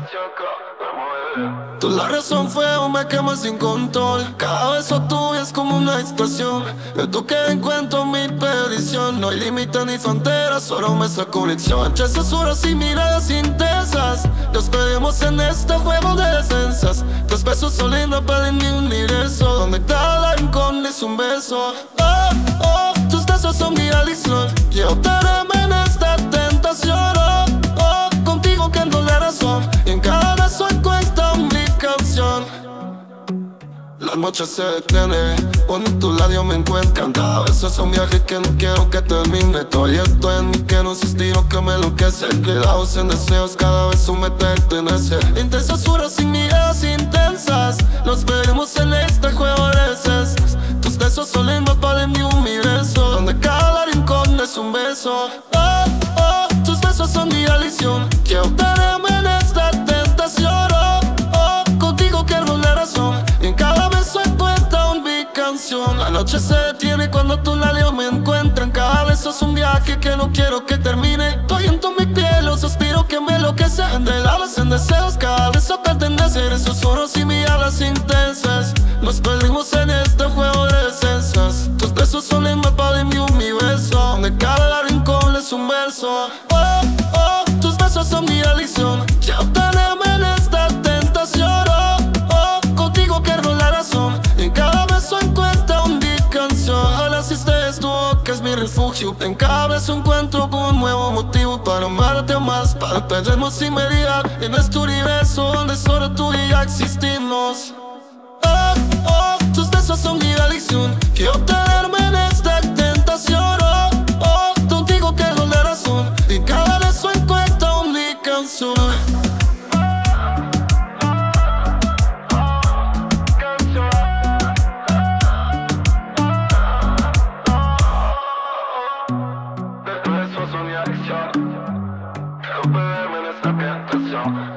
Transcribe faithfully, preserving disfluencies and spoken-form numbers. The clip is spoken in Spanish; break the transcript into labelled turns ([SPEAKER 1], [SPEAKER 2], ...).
[SPEAKER 1] Tú la razón fue o me quemas sin control. Cada beso tuyo es como una estación. De tu que encuentro mi perdición. No hay límite ni fronteras, solo me saco lección. Entre susurros y miradas intensas nos perdemos en este juego de esencias. Tus besos son lindos para mi universo, donde cada rincón es un beso. Oh, oh, tus besos son mi adicción. Quiero tenerme en esta tentación. Oh, oh, contigo que no la razón. Y en cada beso encuentra mi canción. La noche se detiene, cuando en tu labio me encuentran. Cada beso es un viaje que no quiero que termine. Estoy esto en mí que no suspiro, que me enloquece. Quedados en deseos, cada beso me pertenece. Intensas horas sin miradas intensas nos veremos en este juego de esencias. Tus besos son lindos para mi universo, donde cada rincón es un beso. Oh, oh, tus besos son mi adicción. Quiero tenerme en esta tentación. Oh, oh, contigo quiero la razón. Y en cada beso encuentra mi canción. La noche se detiene cuando tu labio me encuentran. Cada beso es un viaje que no quiero que termine. Estoy en tu mi piel, los suspiro que me enloquece. Entre alas en deseos, cada beso pertenece. En susurros y miradas intensas nos perdimos en este juego de esencias. Tus besos son lindos para mi universo, donde cada rincón es un verso. Oh, oh, tus besos son mi adicción. Quiero tenerme en esta tentación. Oh, oh, contigo quiero la razón. Y en cada beso encuentra mi canción. Ojalá si estés tú, que es mi refugio. En cada beso encuentro un nuevo motivo para amarte más, para perdernos sin medida en este universo donde solo tú y yo existimos. Oh, oh, tus besos son mi adicción. Quiero tenerme en esta tentación. Oh, oh, contigo quiero la razón. Y en cada beso encuentro mi canción.
[SPEAKER 2] Besos son mi adicción. Quiero perderme en esta tentación.